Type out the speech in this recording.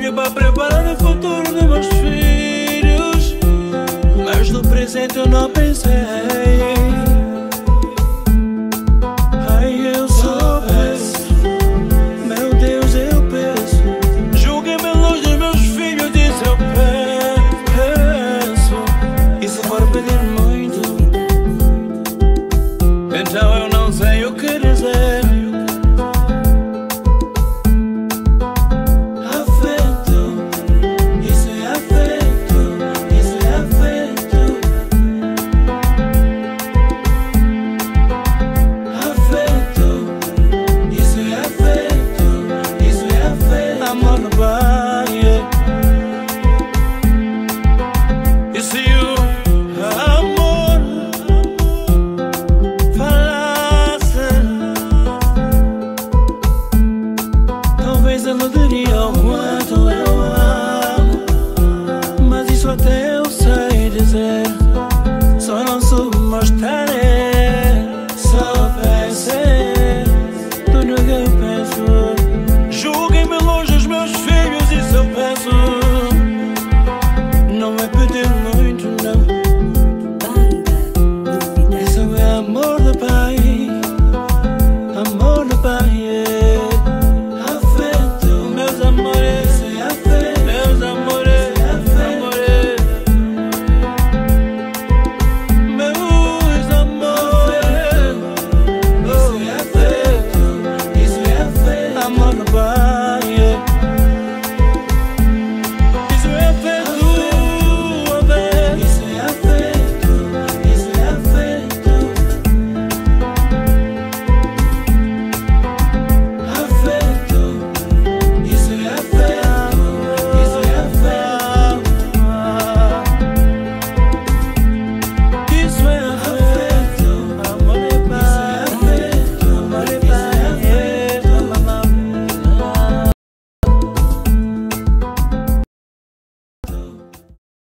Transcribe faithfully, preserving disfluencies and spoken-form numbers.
Trabalho para preparar o futuro dos meus filhos, mas no presente eu não pensei. Ai, eu só peço, meu Deus, eu peço. Julguem-me luz dos meus filhos, diz eu peço. E se for pedir muito, então eu não sei o que dizer. E se o amor falasse, talvez ele diria